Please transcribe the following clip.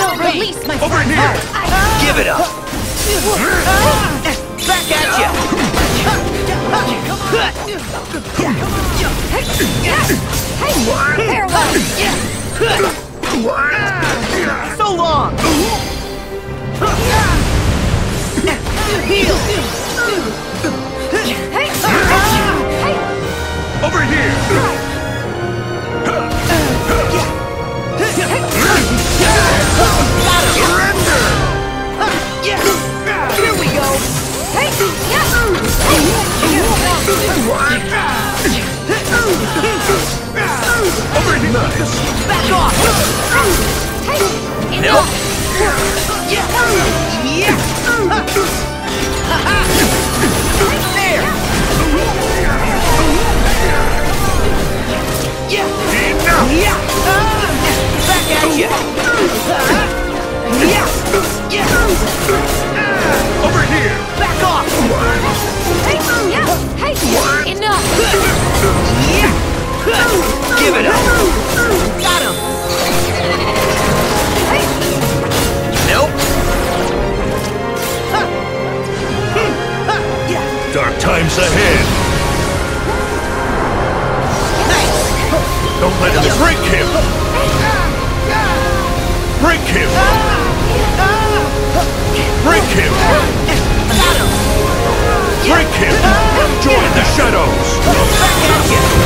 Release my Over friend. here! Give it up! Back at ya! Hey, farewell. So long! Heal! Over here! Surrender! Here we go! Over here! Nice! Back off! Nope! There! Enough! Back at ya! Over here! Back off! Enough. Give it up! Got him! Nope! Dark times ahead! Don't let him break him! Break him! Break him! Got him! Break him! Join the shadows! Back at ya!